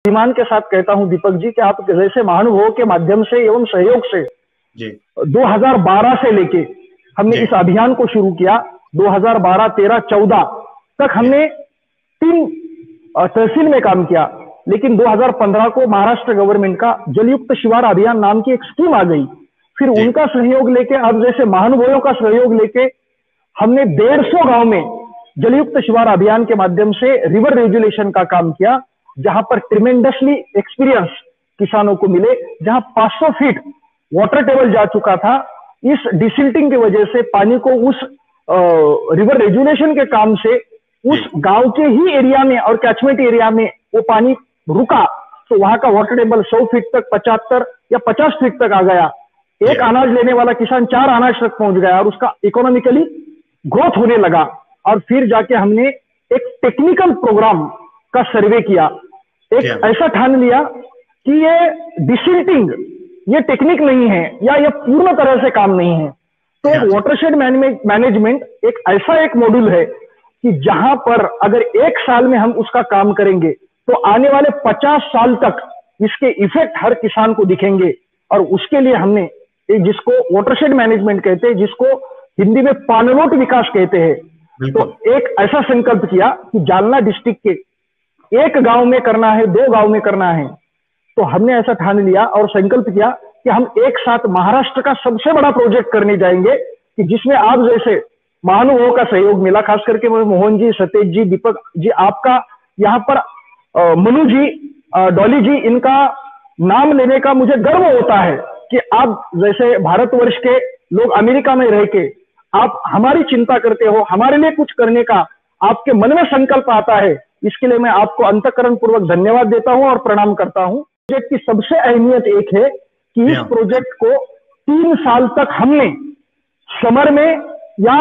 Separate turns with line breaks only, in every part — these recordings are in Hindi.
अभिमान के साथ कहता हूं दीपक जी कि आप जैसे महानुभावों के माध्यम से एवं सहयोग से
जी
2012 से लेके हमने
जी
इस अभियान को शुरू किया। 2012, 13, 14 तक हमने 3 तहसील में काम किया, लेकिन 2015 को महाराष्ट्र गवर्नमेंट का जलयुक्त शिवार अभियान नाम की एक स्कीम आ गई। फिर
जी
उनका सहयोग लेके, अब जैसे महानुभावों का सहयोग लेके हमने 150 गांव में जलयुक्त शिवार अभियान के माध्यम से रिवर रेजुलेशन का काम किया, जहां पर ट्रिमेंडसली एक्सपीरियंस किसानों को मिले, जहां 500 फीट वाटर टेबल जा चुका था। इस डिसिल्टिंग की वजह से पानी को उस रिवर रेजुलेशन के काम से उस
जी
गांव के ही एरिया में और कैचमेंट एरिया में वो पानी रुका, तो वहां का वाटर टेबल 100 फीट तक, 75 या 50 फीट तक आ गया। एक
जी
अनाज लेने वाला किसान 4 अनाज तक पहुंच गया और उसका इकोनॉमिकली ग्रोथ होने लगा। और फिर जाके हमने एक टेक्निकल प्रोग्राम का सर्वे किया,
जी
एक ऐसा ठान लिया कि ये डिसिल्टिंग ये टेक्निक नहीं है या ये पूर्ण तरह से काम नहीं है। तो एक
जी
वाटरशेड मैनेजमेंट एक ऐसा एक मॉड्यूल है कि जहां पर अगर 1 साल में हम उसका काम करेंगे तो आने वाले 50 साल तक इसके इफेक्ट हर किसान को दिखेंगे। और उसके लिए हमने जिसको वाटरशेड मैनेजमेंट कहते हैं, जिसको हिंदी में पाणलोट विकास कहते हैं,
बिल्कुल
तो एक ऐसा संकल्प किया कि जालना डिस्ट्रिक्ट के 1 गांव में करना है, 2 गांव में करना है। तो हमने ऐसा ठान लिया और संकल्प किया कि हम एक साथ महाराष्ट्र का सबसे बड़ा प्रोजेक्ट करने जाएंगे, कि जिसमें आप जैसे महानुभावों का सहयोग मिला, खास करके मोहन जी, सतेज जी, दीपक जी, आपका यहाँ पर मनु जी, डॉली जी, इनका नाम लेने का मुझे गर्व होता है कि आप जैसे भारतवर्ष के लोग अमेरिका में रह के आप हमारी चिंता करते हो, हमारे लिए कुछ करने का आपके मन में संकल्प आता है। इसके लिए मैं आपको अंतःकरण पूर्वक धन्यवाद देता हूं और प्रणाम करता हूं। प्रोजेक्ट की सबसे अहमियत एक है कि इस प्रोजेक्ट को 3 साल तक हमने समर में या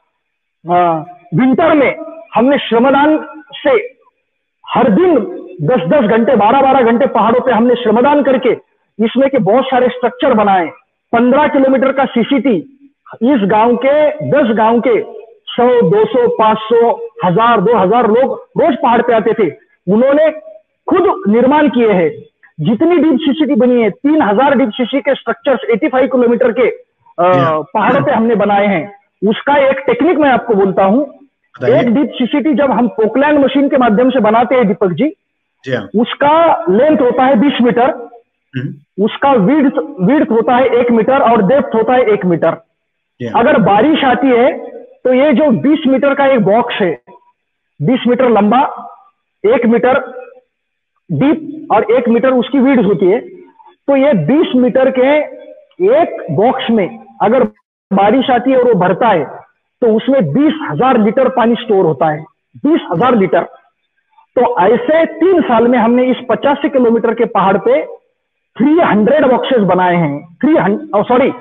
विंटर में हमने श्रमदान से हर दिन 10-10 घंटे, 12-12 घंटे पहाड़ों पे हमने श्रमदान करके इसमें के बहुत सारे स्ट्रक्चर बनाए। 15 किलोमीटर का सीसीटी इस गांव के 10 गांव के 100, 200, 500, 1000, 2000 लोग रोज पहाड़ पे आते थे। उन्होंने खुद निर्माण किए हैं। जितनी डीप सीसीटी बनी है, 3000 डीप सीसी के स्ट्रक्चर्स 85 किलोमीटर के पहाड़ों पे हमने बनाए हैं। उसका एक टेक्निक मैं आपको बोलता हूं। एक डीप सीसीटी जब हम पोकलैंड मशीन के माध्यम से बनाते हैं दीपक जी, उसका लेंथ होता है 20 मीटर, उसका विड्थ होता है 1 मीटर और डेप्थ होता है 1 मीटर। अगर बारिश आती है तो ये जो 20 मीटर का एक बॉक्स है, 20 मीटर लंबा, 1 मीटर डीप और 1 मीटर उसकी विड्थ होती है, तो ये 20 मीटर के एक बॉक्स में अगर बारिश आती है और वो भरता है तो उसमें 20,000 लीटर पानी स्टोर होता है। 20,000 लीटर। तो ऐसे 3 साल में हमने इस 85 किलोमीटर के पहाड़ पे 300 बॉक्सेस बनाए हैं। 3000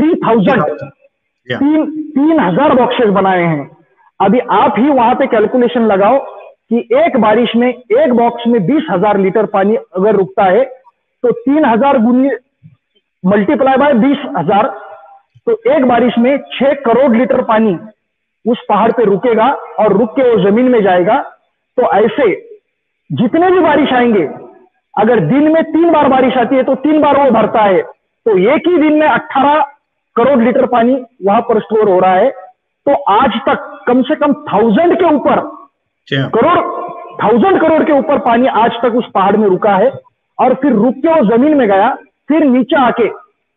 3,000 बॉक्सेस बनाए हैं। अभी आप ही वहां पे कैलकुलेशन लगाओ कि एक बारिश में एक बॉक्स में 20,000 लीटर पानी अगर रुकता है तो 3,000 मल्टीप्लाई बाय 20,000, तो एक बारिश में 6 करोड़ लीटर पानी उस पहाड़ पे रुकेगा और रुक के वो जमीन में जाएगा। तो ऐसे जितने भी बारिश आएंगे, अगर दिन में 3 बार बारिश आती है तो 3 बार वो भरता है, तो एक ही दिन में 18 करोड़ लीटर पानी वहां पर स्टोर हो रहा है। तो आज तक कम से कम 1000 के ऊपर करोड़ 1000 करोड़ के ऊपर पानी आज तक उस पहाड़ में रुका है। और फिर रुक के वो जमीन में गया, फिर नीचे आके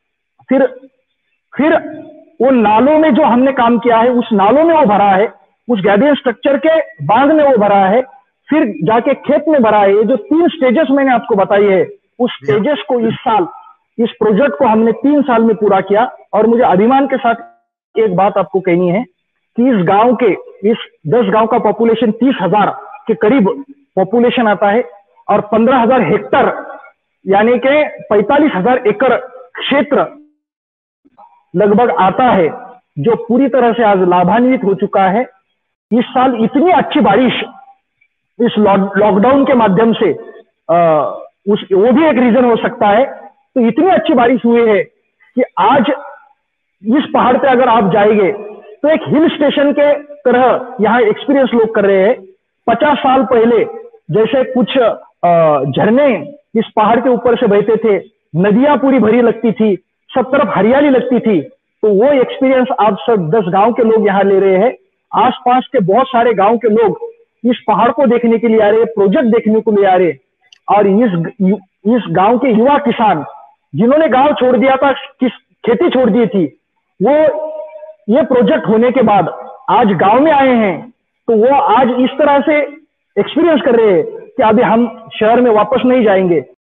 फिर वो नालों में जो हमने काम किया है, उस नालों में वो भरा है, उस गैबियन स्ट्रक्चर के बांध में वो भरा है, फिर जाके खेत में भरा है। ये जो 3 स्टेजेस मैंने आपको बताई है, उस स्टेजेस को इस साल, इस प्रोजेक्ट को हमने 3 साल में पूरा किया। और मुझे अभिमान के साथ एक बात आपको कहनी है कि इस गांव के, इस 10 गांव का पॉपुलेशन 30,000 के करीब पॉपुलेशन आता है और 15,000 हेक्टर यानी कि 45,000 एकड़ क्षेत्र लगभग आता है, जो पूरी तरह से आज लाभान्वित हो चुका है। इस साल इतनी अच्छी बारिश इस लॉकडाउन के माध्यम से वो भी एक रीजन हो सकता है। तो इतनी अच्छी बारिश हुई है कि आज इस पहाड़ पे अगर आप जाएंगे तो एक हिल स्टेशन के तरह यहाँ एक्सपीरियंस लोग कर रहे हैं। 50 साल पहले जैसे कुछ झरने इस पहाड़ के ऊपर से बहते थे, नदियां पूरी भरी लगती थी, सब तरफ हरियाली लगती थी। तो वो एक्सपीरियंस आप सब 10 गांव के लोग यहाँ ले रहे हैं। आसपास के बहुत सारे गांव के लोग इस पहाड़ को देखने के लिए आ रहे हैं, प्रोजेक्ट देखने को लिए आ रहे हैं। और इस गांव के युवा किसान जिन्होंने गांव छोड़ दिया था, किस खेती छोड़ दी थी, वो ये प्रोजेक्ट होने के बाद आज गांव में आए हैं। तो वो आज इस तरह से एक्सपीरियंस कर रहे हैं कि अभी हम शहर में वापस नहीं जाएंगे।